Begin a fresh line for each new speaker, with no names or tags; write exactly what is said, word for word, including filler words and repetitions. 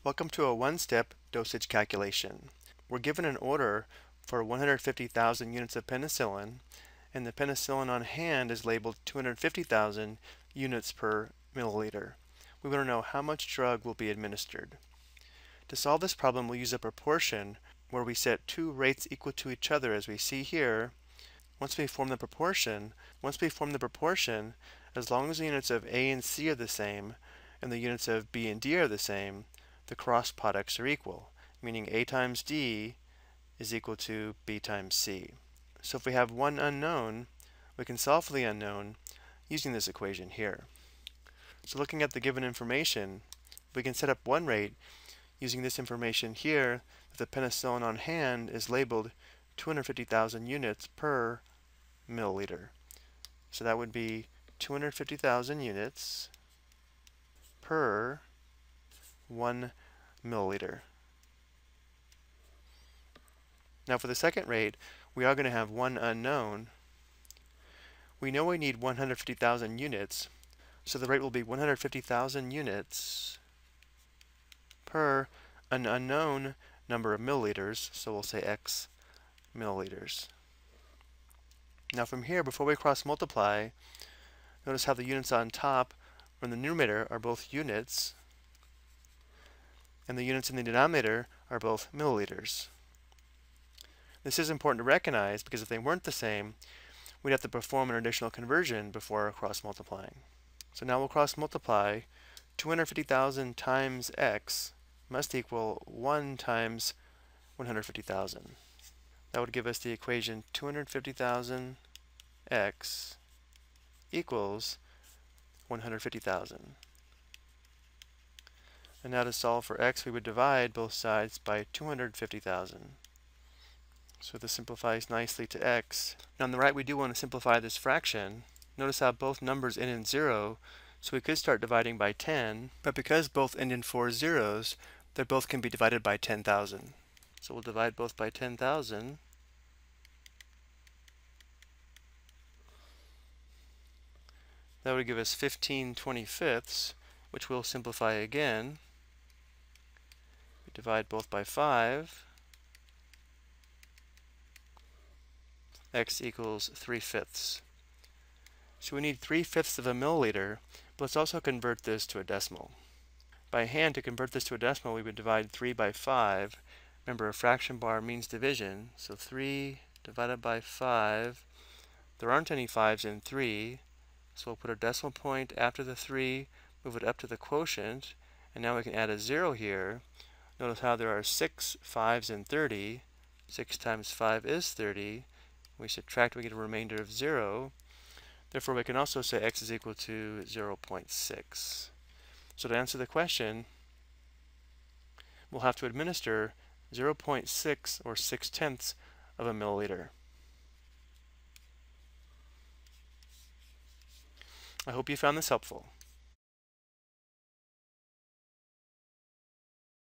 Welcome to a one-step dosage calculation. We're given an order for one hundred fifty thousand units of penicillin, and the penicillin on hand is labeled two hundred fifty thousand units per milliliter. We want to know how much drug will be administered. To solve this problem, we'll use a proportion where we set two rates equal to each other, as we see here. Once we form the proportion, once we form the proportion, as long as the units of A and C are the same, and the units of B and D are the same, the cross products are equal, meaning A times D is equal to B times C. So if we have one unknown, we can solve for the unknown using this equation here. So looking at the given information, we can set up one rate using this information here that the penicillin on hand is labeled two hundred fifty thousand units per milliliter. So that would be two hundred fifty thousand units per one milliliter. Now for the second rate, we are going to have one unknown. We know we need one hundred fifty thousand units, so the rate will be one hundred fifty thousand units per an unknown number of milliliters, so we'll say X milliliters. Now from here, before we cross multiply, notice how the units on top or in the numerator are both units, and the units in the denominator are both milliliters. This is important to recognize because if they weren't the same, we'd have to perform an additional conversion before cross multiplying. So now we'll cross multiply. two hundred fifty thousand times X must equal one times one hundred fifty thousand. That would give us the equation two hundred fifty thousand X equals one hundred fifty thousand. And now to solve for X, we would divide both sides by two hundred fifty thousand. So this simplifies nicely to X. Now on the right, we do want to simplify this fraction. Notice how both numbers end in zero, so we could start dividing by ten, but because both end in four zeros, they both can be divided by ten thousand. So we'll divide both by ten thousand. That would give us fifteen twenty-fifths, which we'll simplify again. We divide both by five. X equals three fifths. So we need three fifths of a milliliter, but let's also convert this to a decimal. By hand, to convert this to a decimal, we would divide three by five. Remember, a fraction bar means division, so three divided by five. There aren't any fives in three, so we'll put a decimal point after the three, move it up to the quotient, and now we can add a zero here. Notice how there are six fives in thirty. six times five is thirty. We subtract, we get a remainder of zero. Therefore, we can also say X is equal to zero point six. So to answer the question, we'll have to administer zero point six or six tenths of a milliliter. I hope you found this helpful.